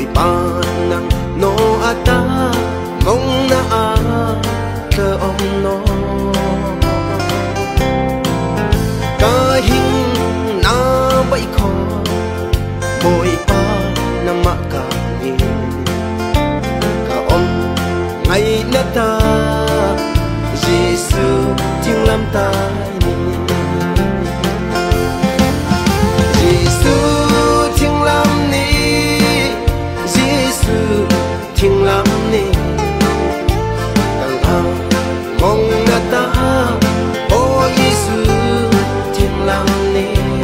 pa nang no ata mong na a thơ om no ca hình na bay kho bồi pa na ma ka ni ka om ngày na ta Giêsu tiếng lam ta ni Giêsu tiếng lam ni Giêsu tiếng lam ni mong na ta o Giêsu tiếng lam ni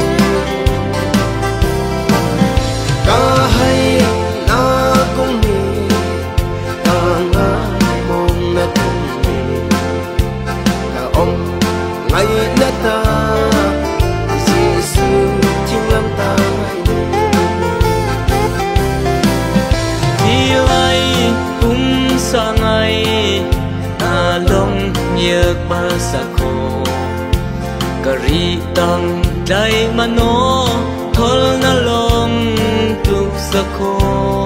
ca hay na cũng ni ca nga mong na cũng ni ca ông ngày na ta Giêsu tiếng lam ta đi lại cũng sa ngày long nhược ba sa khô kari tang dai mano thol na long tuk sa khô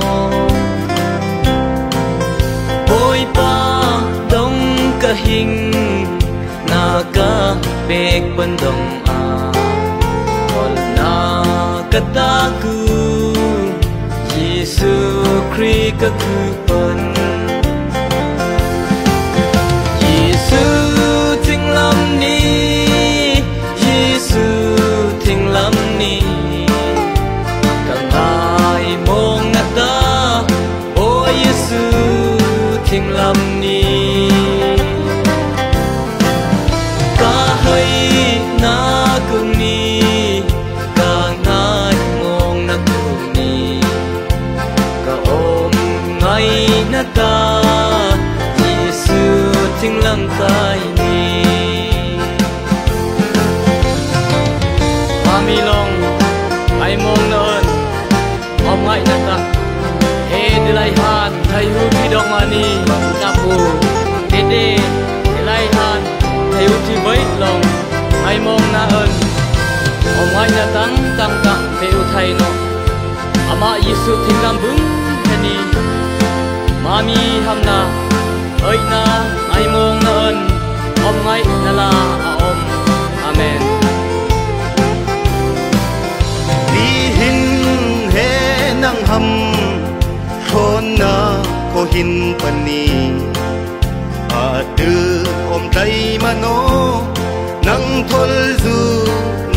bôi pa dong ka hình na ka bek ban dong a thol na ka ta ku Giêsu Christ ka ku pan tiếng lam ni ca hay na cung ni ca ngai ngong na cung ni ca om ngay na ta Giêsu tiếng lam tai ni mami long ai mong na ơn om ngay na ta Delay han thầy hu thi dong ani napu dede delay han thầy hu thi với lòng ai mong na ơn ông ai na tang tang tang thầy hu thầy no ama Giêsu thinh lam bung thani mami hamna ơi na ai mong na ơn ông ai na la om amen đi hin he nang ham thôn na ko hin pani a tư om tay mano nang thol du